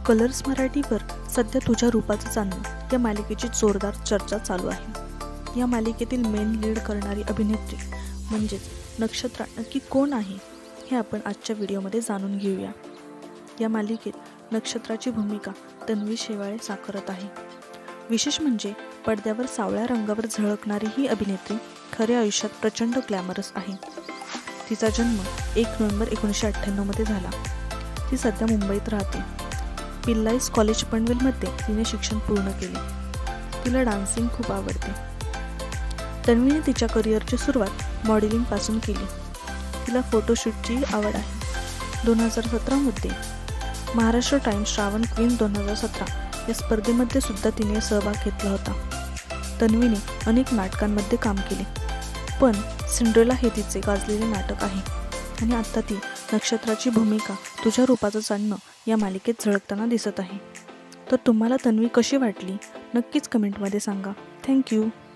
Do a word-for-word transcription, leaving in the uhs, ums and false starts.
Colours मराठीवर सध्या तुझ्या रूपाचं चांदणं या मालिकेची जोरदार चर्चा चालू आहे। या मालिकेतील मेन लीड करणारी अभिनेत्री म्हणजेच नक्षत्रा नक्की कोण आहे हे आपण आजच्या व्हिडिओमध्ये जाणून घेऊया। या मालिकेत नक्षत्राची भूमिका तन्वी शेवाळे साकारत आहे। विशेष म्हणजे पडद्यावर सावळ्या रंगावर झळकणारी ही अभिनेत्री खऱ्या आयुष्यात प्रचंड ग्लॅमरस आहे। तिचा जन्म एक नोव्हेंबर एकोणीसशे अठ्ठ्याण्णव मध्ये झाला। ती सध्या मुंबईत राहते। पिल्लाईज कॉलेज पनवेलमध्ये तिने शिक्षण पूर्ण केले। तिला डान्सिंग खूप आवडते। तन्वीने तिच्या करिअरची सुरुवात मॉडेलिंगपासून केली। तिला फोटोशूटची आवड आहे। दोन हजार सतरामध्ये महाराष्ट्र टाइम्स श्रावण क्वीन दोन हजार सतरा या स्पर्धेमध्ये सुद्धा तिने सहभाग घेतला होता। तन्वीने अनेक नाटकांमध्ये काम केले, पण सिंड्रेला हे तिचे गाजलेले नाटक आहे आणि आता ती नक्षत्राची भूमिका तुझ्या रूपाचं चांदणं या मालिकेत झळकताना दिसत आहे। तर तुम्हाला तन्वी कशी वाटली नक्कीच कमेंटमध्ये सांगा। थँक्यू।